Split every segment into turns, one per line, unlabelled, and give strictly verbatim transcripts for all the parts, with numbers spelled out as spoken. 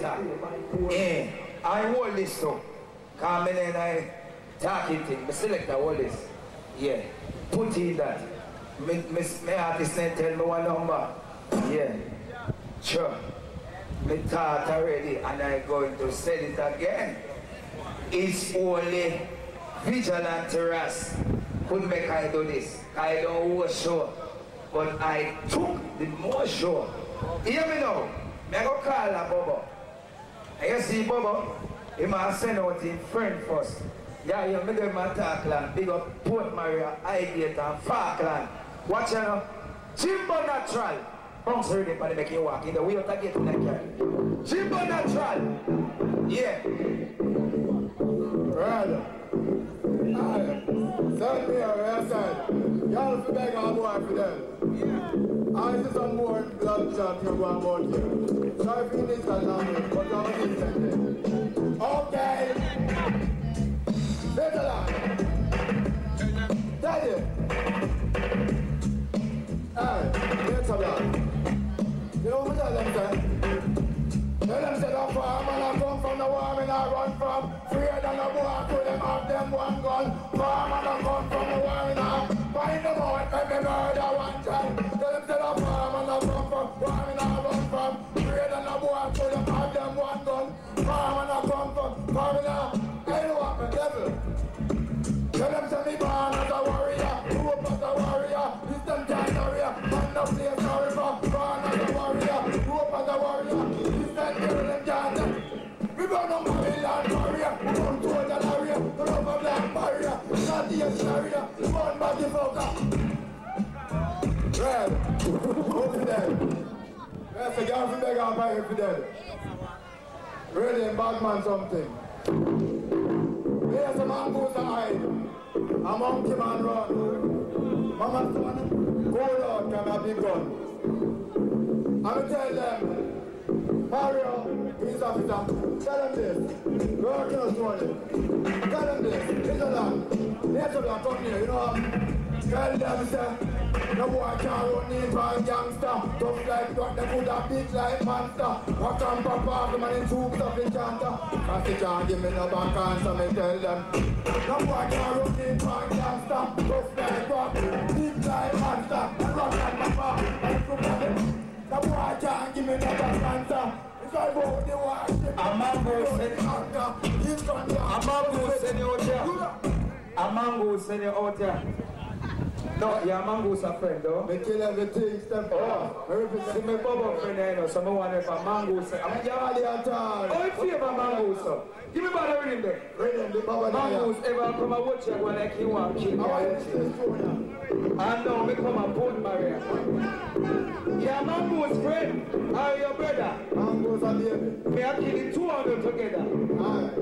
later. Eh, I hold this too. Come in and I talking thing. The selector hold this. Yeah. Put in that. Me, me, me artist then tell me one number. Yeah. Sure. Me thought already and I going to say it again. It's only Vijahlant could make I do this. I don't was sure. But I took the more sure. Hear me now. Me go call a Bobo. And you see Bobo, he must send out his friend first. Yeah, you make them attack land, big up Port Maria, Highgate and Falkland. Watch you know. Jimbo Natural. Bounce ready for the make you walk in the way of the gate in the car. Jimbo Natural. Yeah.
Right. Alright. Send me over outside. Y'all for beg our boy for them. I see some more blood shot here one more here. Sorry for this and now, but I was intended. Okay. Vijahlant. Tell you. Alright, Vijahlant. You know what I tell them, sir? Tell them, say, the farm and I come from the war and I run from. Freer than the war, to them have them one gun. Farm and I come from the war and I find them out, make me murder one child. Tell them, say, the farm and I come from war and I run from. Freer than the war, to them have them one gun. Farm and I come from, farm and I, I know what the devil. Tell them, say, me born as a warrior, grew up as a warrior, Eastern Canada, man no place sorry for. Born as a warrior, grew up as a warrior, Eastern Canada. We born on Babylon warrior, born to the warrior, the love of black barrier, not the area, born by the fucker. Red, who's dead? That's a guy from the guy by for dead. Really, bad man something. There's a man goes to hide. A monkey man run. Mama son, go out, come a big gun. I'm tell them, Mario, police officer, tell them this. Working us money. Tell them this. Vijahlant. There's a lot on here, you know. Tell them, sir. No boy can't run in for a gangster. Tough like that, they could have beat like monster. Walk on papa, the man in troops of the chanter. Cause they can't give me no back answer, me tell them. No boy can't run in for a gangster. Tough like that, beat like monster. And rock like papa, and troop of it. No boy can't give me no back answer. If I vote the warship, a mango send you out there. A mango send you out there. A mango send you out there. No, your mango's a friend though. Me kill everything, step oh. See me Bobo friend I know, so I want if a mango's I'm Yali at all. Oh, it's here my mango's so. Give me about the rhythm there. Rhythm, the Baba mango's ever come and watch you when like you want to kill me. And now me come and Port Maria. Your mango's friend, are your brother? Mango's a baby. Me are killing two of them together. Alright.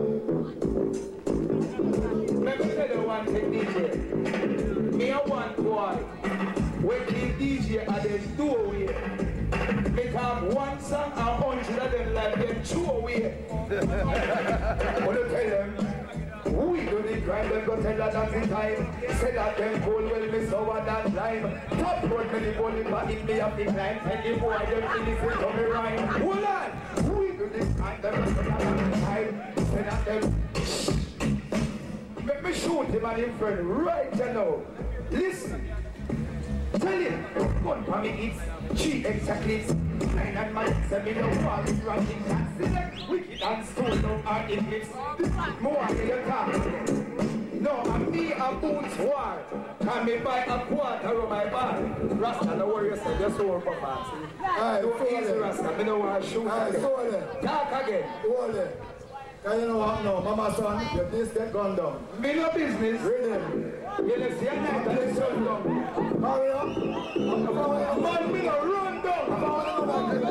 Let me tell you one thing, D J. Me a one boy, we kill D J at the doorway. Me have one song and hundred of them like them two away. What you tell them? We do the crime, them go tell that that's the time. Say that them cold will miss over that time. Top road me the body but in me up the climb. Tell you boy them innocent to me rhyme. Hold on! We do this crime, them go tell that that's the time. Say that them... Make me shoot him and his friend right now. Listen. Tell him. One for me it's three exactly. Nine and man seven me no wall is writing that. Select wicked and stone no art in lips. More than your talk. No, and me a boots war. Can me buy a quarter of my bar. Rasta, no worry yourself, just hold for fancy. Don't easy Rasta, me no want to shoot again. Talk again. Hold it. Can you know what now, Mama son, your business get gone down. Me no business. Rhythm. You let's see a night and let's run down. Hurry up. Man, me no run down. I'm going to go back to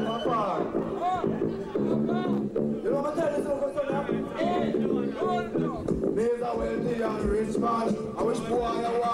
you know what I tell you so good, son? Me is a wealthy and rich man. I wish boy I was.